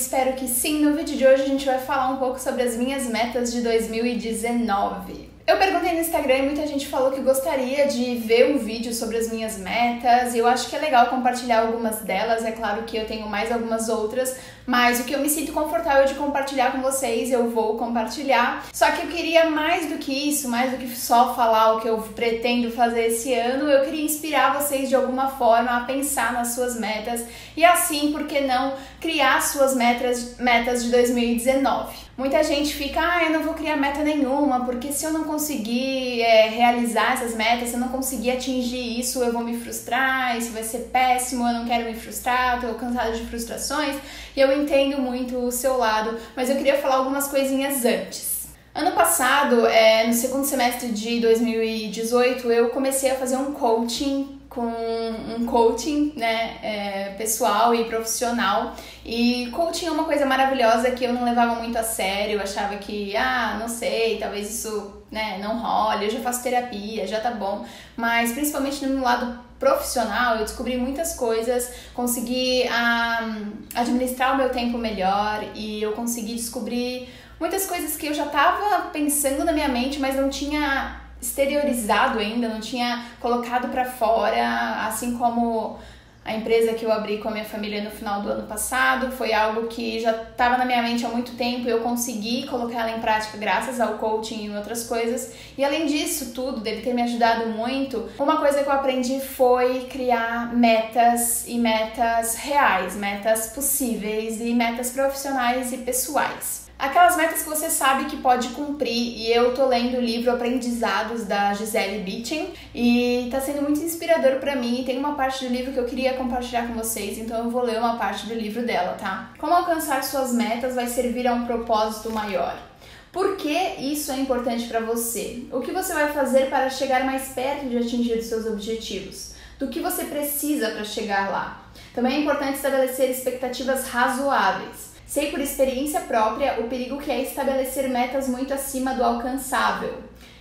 espero que sim. No vídeo de hoje a gente vai falar um pouco sobre as minhas metas de 2019. Eu perguntei no Instagram e muita gente falou que gostaria de ver um vídeo sobre as minhas metas, e eu acho que é legal compartilhar algumas delas. É claro que eu tenho mais algumas outras, mas o que eu me sinto confortável de compartilhar com vocês, eu vou compartilhar. Só que eu queria mais do que isso, mais do que só falar o que eu pretendo fazer esse ano, eu queria inspirar vocês de alguma forma a pensar nas suas metas e assim, por que não, criar suas metas de 2019. Muita gente fica, eu não vou criar meta nenhuma, porque se eu não conseguir realizar essas metas, se eu não conseguir atingir isso, eu vou me frustrar, isso vai ser péssimo, eu não quero me frustrar, eu tô cansada de frustrações. E eu entendo muito o seu lado, mas eu queria falar algumas coisinhas antes. Ano passado, no segundo semestre de 2018, eu comecei a fazer um coaching pessoal e profissional. E coaching é uma coisa maravilhosa que eu não levava muito a sério, eu achava que, não sei, talvez isso não role, eu já faço terapia, já tá bom. Mas principalmente no meu lado profissional, eu descobri muitas coisas, consegui administrar o meu tempo melhor e eu consegui descobrir muitas coisas que eu já tava pensando na minha mente, mas não tinha exteriorizado ainda, não tinha colocado pra fora, assim como a empresa que eu abri com a minha família no final do ano passado, foi algo que já estava na minha mente há muito tempo e eu consegui colocar ela em prática graças ao coaching e outras coisas. E além disso tudo, deve ter me ajudado muito, uma coisa que eu aprendi foi criar metas e metas reais, metas possíveis e metas profissionais e pessoais. Aquelas metas que você sabe que pode cumprir, e eu tô lendo o livro Aprendizados da Gisele Bündchen e tá sendo muito inspirador pra mim. Tem uma parte do livro que eu queria compartilhar com vocês, então eu vou ler uma parte do livro dela, tá? Como alcançar suas metas vai servir a um propósito maior. Por que isso é importante pra você? O que você vai fazer para chegar mais perto de atingir os seus objetivos? Do que você precisa para chegar lá? Também é importante estabelecer expectativas razoáveis. Sei por experiência própria o perigo que é estabelecer metas muito acima do alcançável.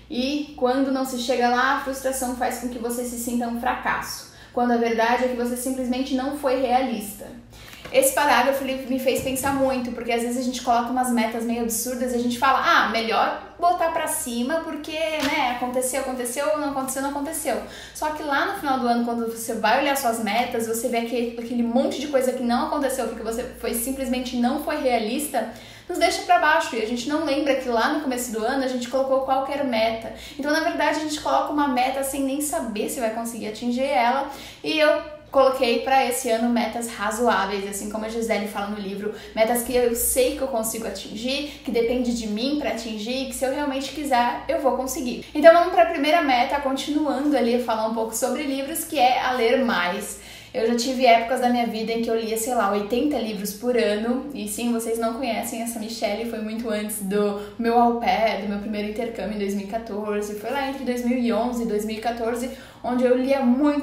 E quando não se chega lá, a frustração faz com que você se sinta um fracasso, quando a verdade é que você simplesmente não foi realista. Esse parágrafo me fez pensar muito, porque às vezes a gente coloca umas metas meio absurdas e a gente fala, melhor botar pra cima porque, aconteceu, não aconteceu. Só que lá no final do ano, quando você vai olhar suas metas, você vê aquele monte de coisa que não aconteceu porque você simplesmente não foi realista, nos deixa pra baixo e a gente não lembra que lá no começo do ano a gente colocou qualquer meta. Então, na verdade, a gente coloca uma meta sem nem saber se vai conseguir atingir ela, e eu coloquei para esse ano metas razoáveis, assim como a Gisele fala no livro, metas que eu sei que eu consigo atingir, que depende de mim para atingir, que se eu realmente quiser, eu vou conseguir. Então vamos para a primeira meta, continuando ali a falar um pouco sobre livros, que é a ler mais. Eu já tive épocas da minha vida em que eu lia, 80 livros por ano, e sim, vocês não conhecem essa Michelle, foi muito antes do meu au pair, do meu primeiro intercâmbio em 2014, foi lá entre 2011 e 2014, onde eu lia muito.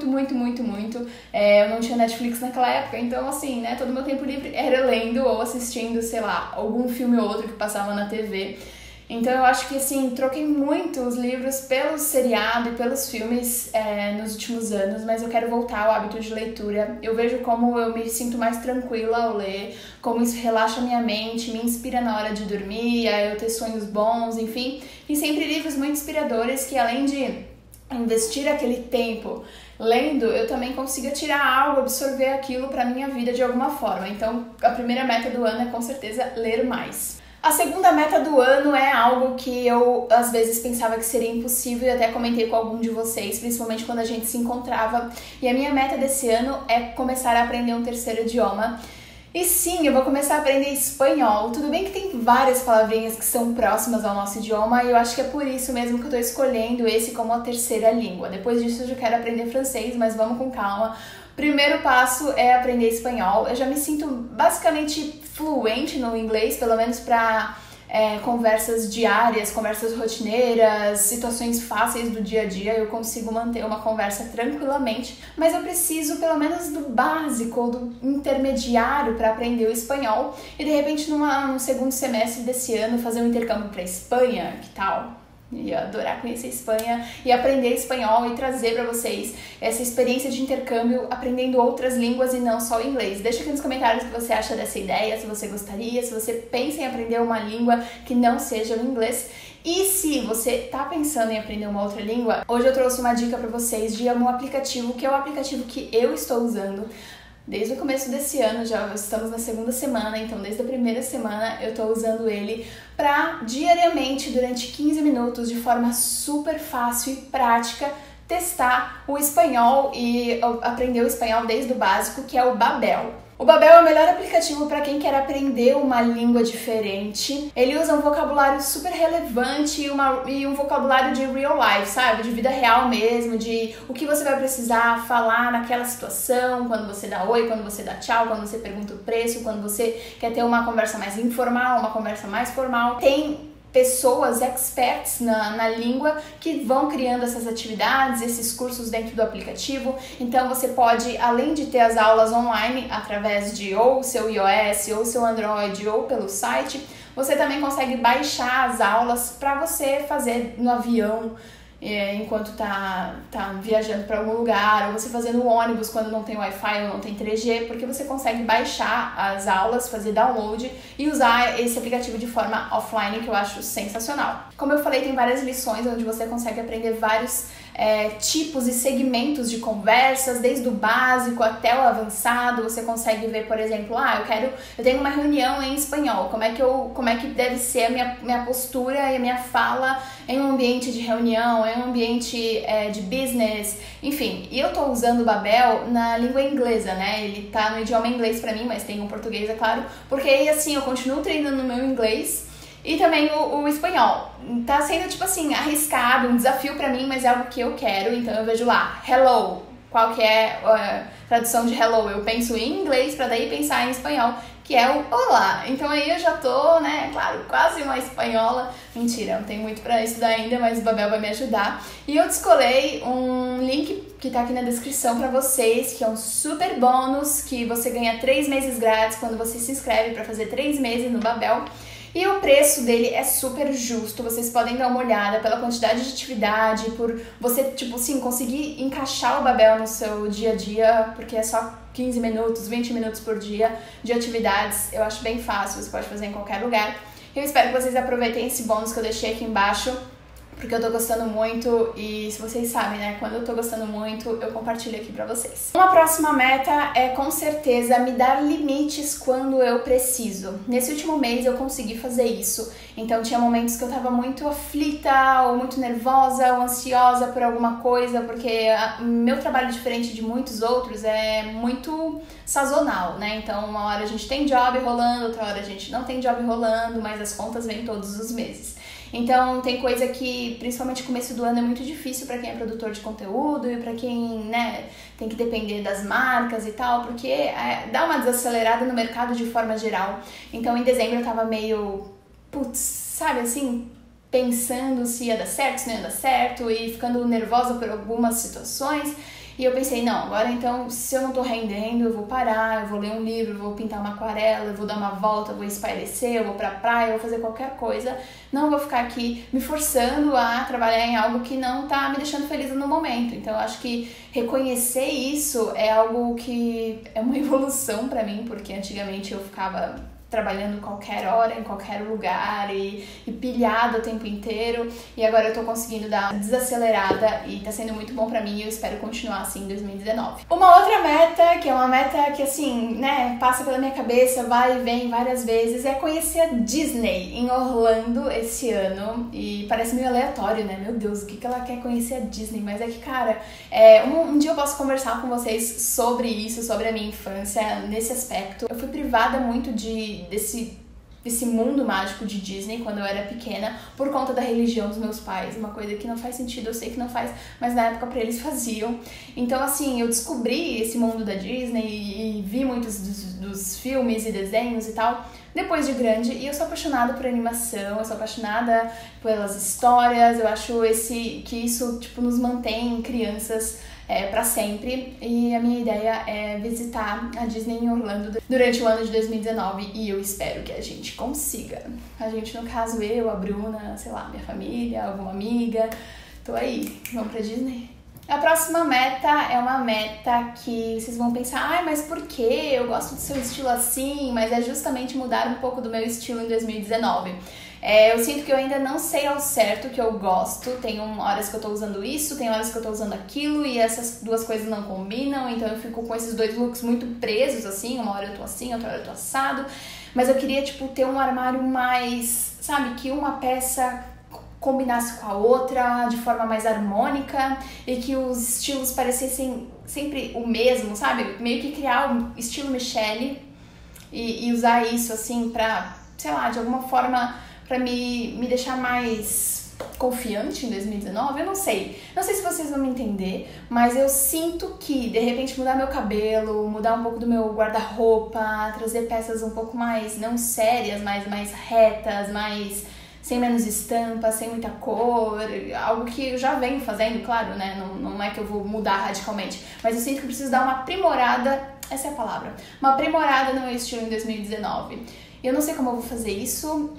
Eu não tinha Netflix naquela época, então assim, todo o meu tempo livre era lendo ou assistindo, algum filme ou outro que passava na TV. Então eu acho que assim, troquei muito os livros pelo seriado e pelos filmes nos últimos anos, mas eu quero voltar ao hábito de leitura. Eu vejo como eu me sinto mais tranquila ao ler, como isso relaxa minha mente, me inspira na hora de dormir, a eu ter sonhos bons, enfim. E sempre livros muito inspiradores que, além de investir aquele tempo lendo, eu também consiga tirar algo, absorver aquilo pra minha vida de alguma forma. Então a primeira meta do ano é com certeza ler mais. A segunda meta do ano é algo que eu às vezes pensava que seria impossível e até comentei com algum de vocês, principalmente quando a gente se encontrava. E a minha meta desse ano é começar a aprender um terceiro idioma. E sim, eu vou começar a aprender espanhol. Tudo bem que tem várias palavrinhas que são próximas ao nosso idioma e eu acho que é por isso mesmo que eu tô escolhendo esse como a terceira língua. Depois disso eu já quero aprender francês, mas vamos com calma. Primeiro passo é aprender espanhol. Eu já me sinto basicamente fluente no inglês, pelo menos para conversas diárias, conversas rotineiras, situações fáceis do dia a dia. Eu consigo manter uma conversa tranquilamente, mas eu preciso pelo menos do básico ou do intermediário para aprender o espanhol e de repente no segundo semestre desse ano fazer um intercâmbio para Espanha, que tal? ia adorar conhecer a Espanha e aprender espanhol e trazer para vocês essa experiência de intercâmbio aprendendo outras línguas e não só o inglês. Deixa aqui nos comentários o que você acha dessa ideia, se você gostaria, se você pensa em aprender uma língua que não seja o inglês. E se você tá pensando em aprender uma outra língua, hoje eu trouxe uma dica para vocês de um aplicativo, que é o aplicativo que eu estou usando desde o começo desse ano. Já estamos na segunda semana, então desde a primeira semana eu tô usando ele para diariamente, durante 15 minutos, de forma super fácil e prática, testar o espanhol e aprender o espanhol desde o básico, que é o Babel. O Babel é o melhor aplicativo para quem quer aprender uma língua diferente. Ele usa um vocabulário super relevante e um vocabulário de real life, sabe? De vida real mesmo, de o que você vai precisar falar naquela situação, quando você dá oi, quando você dá tchau, quando você pergunta o preço, quando você quer ter uma conversa mais informal, uma conversa mais formal. Tem pessoas experts na língua que vão criando essas atividades, esses cursos dentro do aplicativo. Então você pode, além de ter as aulas online através de ou seu iOS ou seu Android ou pelo site, você também consegue baixar as aulas para você fazer no avião, enquanto tá viajando para algum lugar, ou você fazer no ônibus quando não tem Wi-Fi ou não tem 3G, porque você consegue baixar as aulas, fazer download e usar esse aplicativo de forma offline, que eu acho sensacional. Como eu falei, tem várias lições onde você consegue aprender vários tipos e segmentos de conversas, desde o básico até o avançado. Você consegue ver, por exemplo, eu tenho uma reunião em espanhol, como é que deve ser a minha postura e a minha fala em um ambiente de reunião, em um ambiente de business, enfim. E eu tô usando o Babel na língua inglesa, né? Ele tá no idioma inglês pra mim, mas tem um português, é claro, porque aí assim eu continuo treinando no meu inglês e também o espanhol. Tá sendo, tipo assim, arriscado, um desafio pra mim, mas é algo que eu quero. Então eu vejo lá, hello, qual que é a tradução de hello? Eu penso em inglês pra daí pensar em espanhol, que é o olá. Então aí eu já tô, né, claro, quase uma espanhola. Mentira, não tem muito pra estudar ainda, mas o Babel vai me ajudar. E eu descolei um link que tá aqui na descrição pra vocês, que é um super bônus, que você ganha 3 meses grátis quando você se inscreve pra fazer 3 meses no Babel. E o preço dele é super justo, vocês podem dar uma olhada pela quantidade de atividade, por você, tipo assim, conseguir encaixar o Babel no seu dia a dia, porque é só 15 minutos, 20 minutos por dia de atividades. Eu acho bem fácil, você pode fazer em qualquer lugar. Eu espero que vocês aproveitem esse bônus que eu deixei aqui embaixo, porque eu tô gostando muito e se vocês sabem, né, quando eu tô gostando muito, eu compartilho aqui pra vocês. Uma próxima meta é, com certeza, me dar limites quando eu preciso. Nesse último mês eu consegui fazer isso, então tinha momentos que eu tava muito aflita, ou muito nervosa, ou ansiosa por alguma coisa, porque meu trabalho, diferente de muitos outros, é muito sazonal, né, então uma hora a gente tem job rolando, outra hora a gente não tem job rolando, mas as contas vêm todos os meses. Então tem coisa que, principalmente no começo do ano, é muito difícil para quem é produtor de conteúdo e para quem, né, tem que depender das marcas e tal, porque dá uma desacelerada no mercado de forma geral. Então em dezembro eu tava meio, sabe assim, pensando se ia dar certo, se não ia dar certo e ficando nervosa por algumas situações. E eu pensei, não, agora então, se eu não tô rendendo, eu vou parar, eu vou ler um livro, eu vou pintar uma aquarela, eu vou dar uma volta, eu vou espairecer, eu vou pra praia, eu vou fazer qualquer coisa. Não vou ficar aqui me forçando a trabalhar em algo que não tá me deixando feliz no momento. Então eu acho que reconhecer isso é algo que é uma evolução pra mim, porque antigamente eu ficava trabalhando qualquer hora, em qualquer lugar e pilhada o tempo inteiro, e agora eu tô conseguindo dar uma desacelerada e tá sendo muito bom pra mim e eu espero continuar assim em 2019. Uma outra meta, que é uma meta que assim, né, passa pela minha cabeça, vai e vem várias vezes, é conhecer a Disney em Orlando esse ano, e parece meio aleatório, né, meu Deus, o que ela quer conhecer a Disney, mas é que, cara, um dia eu posso conversar com vocês sobre isso, sobre a minha infância nesse aspecto. Eu fui privada muito desse mundo mágico de Disney quando eu era pequena, por conta da religião dos meus pais, uma coisa que não faz sentido, eu sei que não faz, mas na época pra eles faziam. Então assim, eu descobri esse mundo da Disney e vi muitos dos filmes e desenhos e tal depois de grande, e eu sou apaixonada por animação, eu sou apaixonada pelas histórias, eu acho que isso, tipo, nos mantém crianças pra sempre, e a minha ideia é visitar a Disney em Orlando durante o ano de 2019, e eu espero que a gente consiga. A gente, no caso, eu, a Bruna, sei lá, minha família, alguma amiga, tô aí, vamos pra Disney? A próxima meta é uma meta que vocês vão pensar, ai, mas por quê? Eu gosto do seu estilo assim, mas é justamente mudar um pouco do meu estilo em 2019. Eu sinto que eu ainda não sei ao certo o que eu gosto, tem horas que eu tô usando isso, tem horas que eu tô usando aquilo e essas duas coisas não combinam, então eu fico com esses dois looks muito presos, assim, uma hora eu tô assim, outra hora eu tô assado, mas eu queria, tipo, ter um armário mais, sabe, que uma peça combinasse com a outra de forma mais harmônica e que os estilos parecessem sempre o mesmo, sabe? Meio que criar o estilo Michelle e usar isso, assim, pra, sei lá, de alguma forma pra me deixar mais confiante em 2019, eu não sei. Não sei se vocês vão me entender, mas eu sinto que, de repente, mudar meu cabelo, mudar um pouco do meu guarda-roupa, trazer peças um pouco mais, não sérias, mas mais retas, mais sem menos estampa, sem muita cor, algo que eu já venho fazendo, claro, né? Não é que eu vou mudar radicalmente, mas eu sinto que eu preciso dar uma aprimorada, essa é a palavra, uma aprimorada no meu estilo em 2019. Eu não sei como eu vou fazer isso,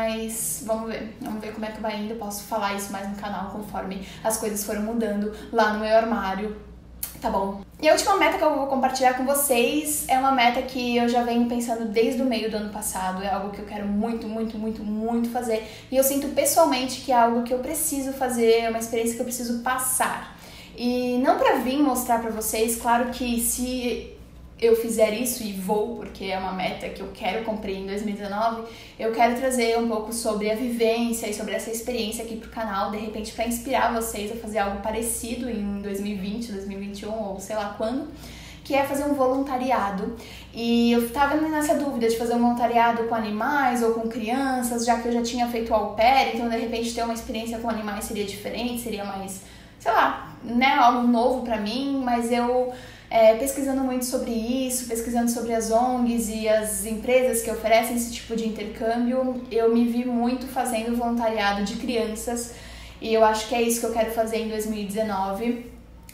mas vamos ver como é que vai indo, eu posso falar isso mais no canal conforme as coisas foram mudando lá no meu armário, tá bom? E a última meta que eu vou compartilhar com vocês é uma meta que eu já venho pensando desde o meio do ano passado, é algo que eu quero muito, muito, muito, muito fazer, e eu sinto pessoalmente que é algo que eu preciso fazer, é uma experiência que eu preciso passar. E não pra vir mostrar pra vocês, claro que se eu fizer isso, e vou, porque é uma meta que eu quero cumprir em 2019, eu quero trazer um pouco sobre a vivência e sobre essa experiência aqui pro canal, de repente para inspirar vocês a fazer algo parecido em 2020, 2021 ou sei lá quando, que é fazer um voluntariado. E eu tava nessa dúvida de fazer um voluntariado com animais ou com crianças, já que eu já tinha feito au pair, então de repente ter uma experiência com animais seria diferente, seria mais, sei lá, né, algo novo pra mim, mas eu pesquisando muito sobre isso, pesquisando sobre as ONGs e as empresas que oferecem esse tipo de intercâmbio, eu me vi muito fazendo voluntariado de crianças e eu acho que é isso que eu quero fazer em 2019.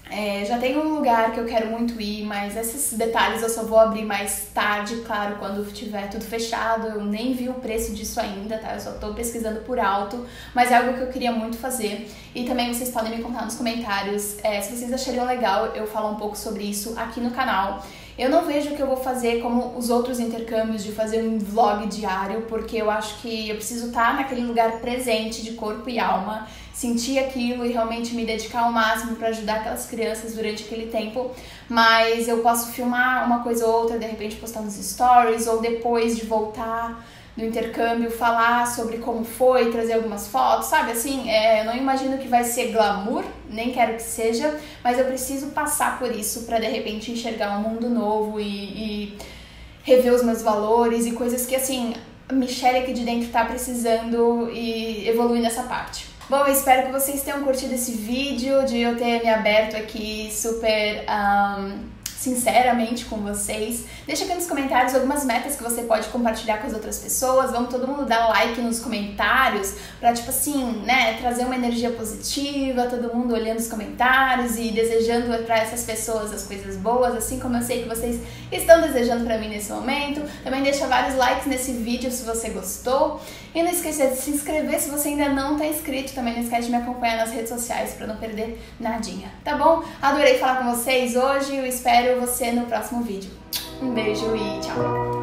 Já tem um lugar que eu quero muito ir, mas esses detalhes eu só vou abrir mais tarde, claro, quando tiver tudo fechado. Eu nem vi o preço disso ainda, tá? Eu só tô pesquisando por alto, mas é algo que eu queria muito fazer. E também vocês podem me contar nos comentários se vocês achariam legal eu falar um pouco sobre isso aqui no canal. Eu não vejo que eu vou fazer como os outros intercâmbios de fazer um vlog diário, porque eu acho que eu preciso estar naquele lugar presente de corpo e alma, sentir aquilo e realmente me dedicar ao máximo para ajudar aquelas crianças durante aquele tempo, mas eu posso filmar uma coisa ou outra, de repente postar nos stories, ou depois de voltar do intercâmbio, falar sobre como foi, trazer algumas fotos, sabe? Assim, eu não imagino que vai ser glamour, nem quero que seja, mas eu preciso passar por isso para de repente enxergar um mundo novo e rever os meus valores e coisas que, assim, a Michelle aqui de dentro tá precisando e evoluir nessa parte. Bom, eu espero que vocês tenham curtido esse vídeo, de eu ter me aberto aqui super sinceramente com vocês. Deixa aqui nos comentários algumas metas que você pode compartilhar com as outras pessoas. Vamos todo mundo dar like nos comentários pra, tipo assim, né, trazer uma energia positiva, todo mundo olhando os comentários e desejando pra essas pessoas as coisas boas, assim como eu sei que vocês estão desejando pra mim nesse momento. Também deixa vários likes nesse vídeo se você gostou. E não esqueça de se inscrever se você ainda não tá inscrito. Também não esquece de me acompanhar nas redes sociais pra não perder nadinha, tá bom? Adorei falar com vocês hoje, eu espero você no próximo vídeo. Um beijo e tchau!